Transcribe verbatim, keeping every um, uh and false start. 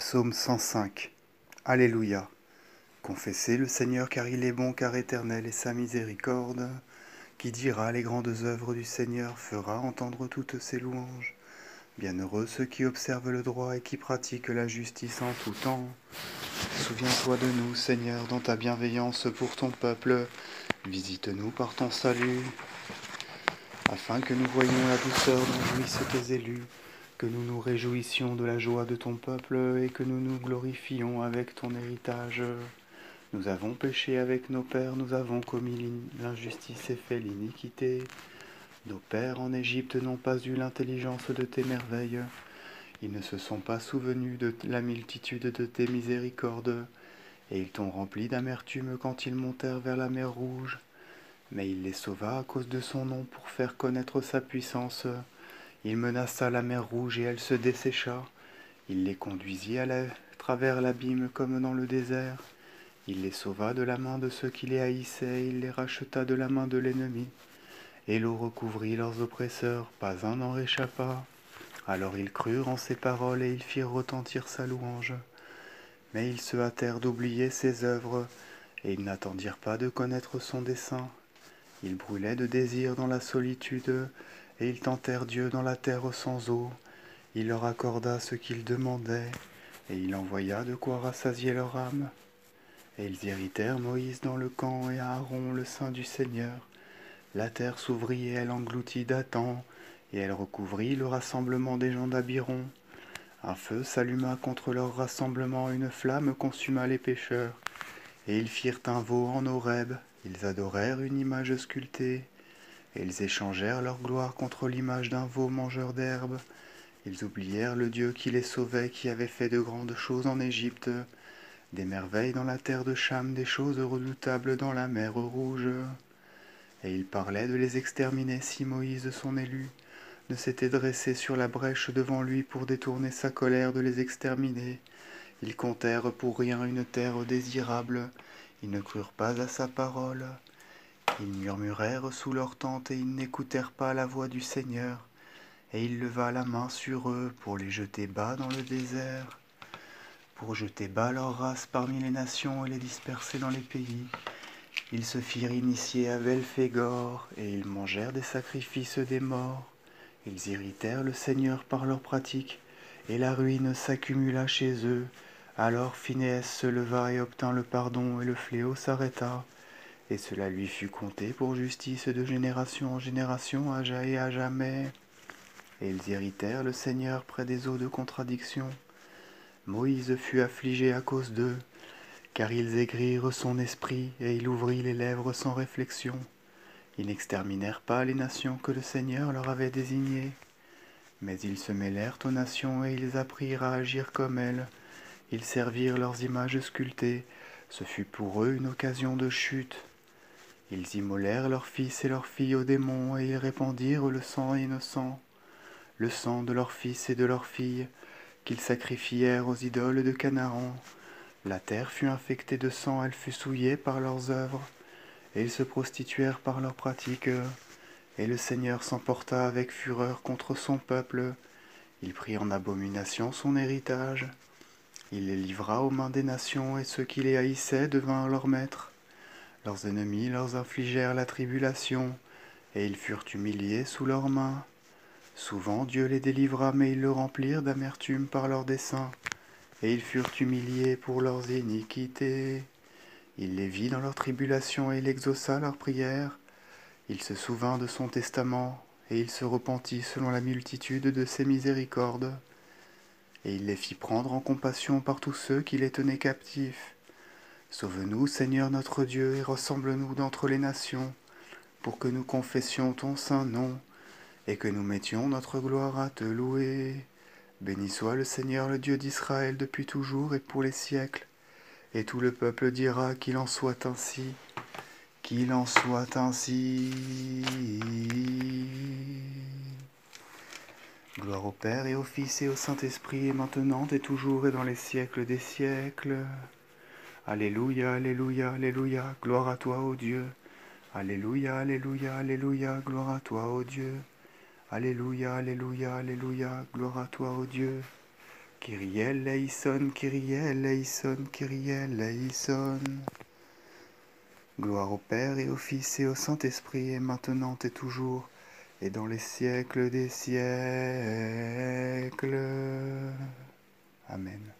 Psaume cent cinq. Alléluia. Confessez le Seigneur car il est bon, car éternelle est sa miséricorde. Qui dira les grandes œuvres du Seigneur fera entendre toutes ses louanges. Bienheureux ceux qui observent le droit et qui pratiquent la justice en tout temps. Souviens-toi de nous, Seigneur, dans ta bienveillance pour ton peuple. Visite-nous par ton salut, afin que nous voyions la douceur dont jouissent tes élus, que nous nous réjouissions de la joie de ton peuple et que nous nous glorifions avec ton héritage. Nous avons péché avec nos pères, nous avons commis l'injustice et fait l'iniquité. Nos pères en Égypte n'ont pas eu l'intelligence de tes merveilles. Ils ne se sont pas souvenus de la multitude de tes miséricordes, et ils t'ont rempli d'amertume quand ils montèrent vers la mer Rouge. Mais il les sauva à cause de son nom pour faire connaître sa puissance. Il menaça la mer Rouge et elle se dessécha. Il les conduisit à, la, à travers l'abîme comme dans le désert. Il les sauva de la main de ceux qui les haïssaient, il les racheta de la main de l'ennemi. Et l'eau recouvrit leurs oppresseurs, pas un n'en réchappa. Alors ils crurent en ses paroles et ils firent retentir sa louange. Mais ils se hâtèrent d'oublier ses œuvres, et ils n'attendirent pas de connaître son dessein. Ils brûlaient de désir dans la solitude, et ils tentèrent Dieu dans la terre sans eau. Il leur accorda ce qu'ils demandaient, et il envoya de quoi rassasier leur âme. Et ils irritèrent Moïse dans le camp et Aaron le sein du Seigneur. La terre s'ouvrit et elle engloutit Dathan, et elle recouvrit le rassemblement des gens d'Abiron. Un feu s'alluma contre leur rassemblement, une flamme consuma les pécheurs. Et ils firent un veau en Horeb, ils adorèrent une image sculptée. Et ils échangèrent leur gloire contre l'image d'un veau mangeur d'herbe. Ils oublièrent le Dieu qui les sauvait, qui avait fait de grandes choses en Égypte, des merveilles dans la terre de Cham, des choses redoutables dans la mer Rouge. Et ils parlaient de les exterminer si Moïse, son élu, ne s'était dressé sur la brèche devant lui pour détourner sa colère de les exterminer. Ils comptèrent pour rien une terre désirable, ils ne crurent pas à sa parole. Ils murmurèrent sous leur tente et ils n'écoutèrent pas la voix du Seigneur. Et il leva la main sur eux pour les jeter bas dans le désert, pour jeter bas leur race parmi les nations et les disperser dans les pays. Ils se firent initier à Belphégor, et ils mangèrent des sacrifices des morts. Ils irritèrent le Seigneur par leurs pratiques, et la ruine s'accumula chez eux. Alors Phinéas se leva et obtint le pardon, et le fléau s'arrêta. Et cela lui fut compté pour justice de génération en génération, à ja- et à jamais. Et ils irritèrent le Seigneur près des eaux de contradiction. Moïse fut affligé à cause d'eux, car ils aigrirent son esprit, et il ouvrit les lèvres sans réflexion. Ils n'exterminèrent pas les nations que le Seigneur leur avait désignées, mais ils se mêlèrent aux nations et ils apprirent à agir comme elles. Ils servirent leurs images sculptées, ce fut pour eux une occasion de chute. Ils immolèrent leurs fils et leurs filles aux démons, et ils répandirent le sang innocent, le sang de leurs fils et de leurs filles, qu'ils sacrifièrent aux idoles de Canaan. La terre fut infectée de sang, elle fut souillée par leurs œuvres, et ils se prostituèrent par leurs pratiques. Et le Seigneur s'emporta avec fureur contre son peuple. Il prit en abomination son héritage. Il les livra aux mains des nations, et ceux qui les haïssaient devinrent leurs maîtres. Leurs ennemis leur infligèrent la tribulation, et ils furent humiliés sous leurs mains. Souvent Dieu les délivra, mais ils le remplirent d'amertume par leurs desseins, et ils furent humiliés pour leurs iniquités. Il les vit dans leur tribulation, et il exauça leurs prières. Il se souvint de son testament, et il se repentit selon la multitude de ses miséricordes. Et il les fit prendre en compassion par tous ceux qui les tenaient captifs. Sauve-nous, Seigneur notre Dieu, et ressemble-nous d'entre les nations, pour que nous confessions ton saint nom, et que nous mettions notre gloire à te louer. Béni soit le Seigneur, le Dieu d'Israël, depuis toujours et pour les siècles. Et tout le peuple dira qu'il en soit ainsi. Qu'il en soit ainsi. Gloire au Père et au Fils et au Saint-Esprit, et maintenant et toujours et dans les siècles des siècles. Alléluia, alléluia, alléluia, gloire à toi, ô Dieu. Alléluia, alléluia, alléluia, gloire à toi, ô Dieu. Alléluia, alléluia, alléluia, gloire à toi, ô Dieu. Kyrie eleison, Kyrie eleison, Kyrie eleison. Gloire au Père et au Fils et au Saint-Esprit, et maintenant et toujours, et dans les siècles des siècles. Amen.